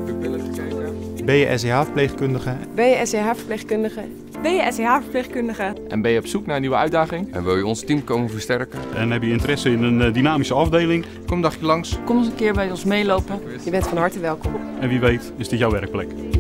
pupillen gekeken. Ben je SCH-verpleegkundige? Ben je SCH-verpleegkundige? Ben je SCH-verpleegkundige? En ben je op zoek naar een nieuwe uitdaging? En wil je ons team komen versterken? En heb je interesse in een dynamische afdeling? Kom een dagje langs. Kom eens een keer bij ons meelopen. Je bent van harte welkom. En wie weet is dit jouw werkplek.